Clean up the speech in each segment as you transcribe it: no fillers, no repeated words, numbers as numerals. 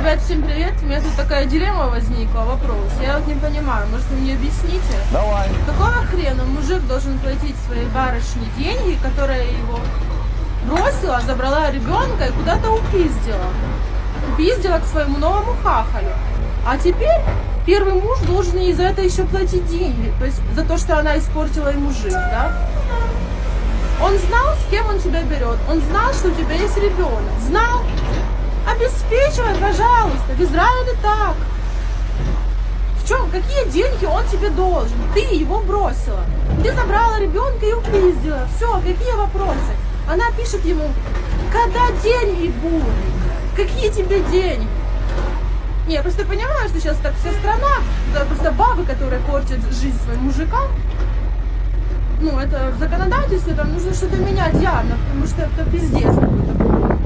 Ребят, всем привет. У меня тут такая дилемма возникла, вопрос. Я вот не понимаю, может вы мне объясните? Давай. Какого хрена мужик должен платить своей барышне деньги, которая его бросила, забрала ребенка и куда-то упиздила? Упиздила к своему новому хахалю. А теперь первый муж должен ей за это еще платить деньги. То есть за то, что она испортила ему жизнь, да? Он знал, с кем он тебя берет. Он знал, что у тебя есть ребенок. Знал? Обеспечивай, пожалуйста. В Израиле так. В чем? Какие деньги он тебе должен? Ты его бросила. Ты забрала ребенка и упиздила. Все, какие вопросы? Она пишет ему, когда деньги будут? Какие тебе деньги? Не, я просто понимаю, что сейчас так вся страна, это просто бабы, которые портят жизнь своим мужикам. Ну, это в законодательстве, там нужно что-то менять явно, потому что это пиздец какой-то.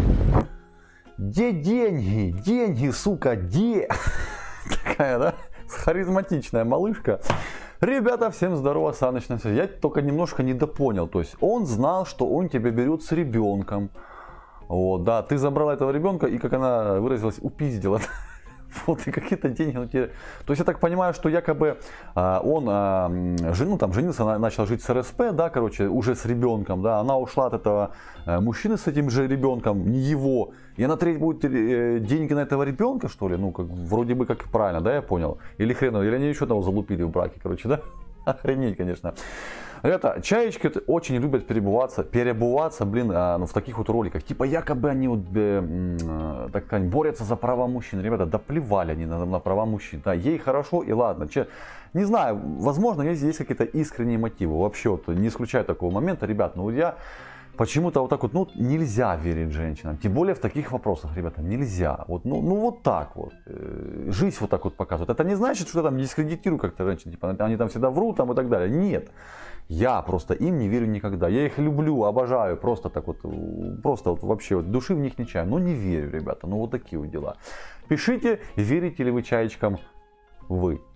Где деньги? Деньги, сука, где? Такая, да? Харизматичная малышка. Ребята, всем здорово, Саныч на связи. Я только немножко недопонял. То есть он знал, что он тебя берет с ребенком. Вот, да, ты забрала этого ребенка и, как она выразилась, упиздила. Вот, и какие-то деньги он тебе... То есть я так понимаю, что якобы он женился, начал жить с РСП, да, короче, уже с ребенком, да, она ушла от этого мужчины с этим же ребенком, не его, и она тратить будет деньги на этого ребенка, что ли, ну, как, вроде бы как правильно, да, я понял, или хреново, или они еще того залупили в браке, короче, да, охренеть, конечно. Ребята, чаечки очень любят переобуваться, блин, ну, в таких вот роликах. Типа якобы они вот, так сказать, борются за права мужчин. Ребята, да плевали они на права мужчин. Да, ей хорошо и ладно. Не знаю, возможно, есть какие-то искренние мотивы. Вообще, вот, не исключаю такого момента. Ребят, ну я почему-то вот так вот, ну, нельзя верить женщинам. Тем более в таких вопросах, ребята, нельзя. Вот, ну вот так вот. Жизнь вот так вот показывает. Это не значит, что я там дискредитирую как-то женщин. Типа, они там всегда врут там, и так далее. Нет. Я просто им не верю никогда. Я их люблю, обожаю, просто так вот, просто вот вообще вот души в них не чаю. Но не верю, ребята, ну вот такие вот дела. Пишите, верите ли вы чаечкам вы.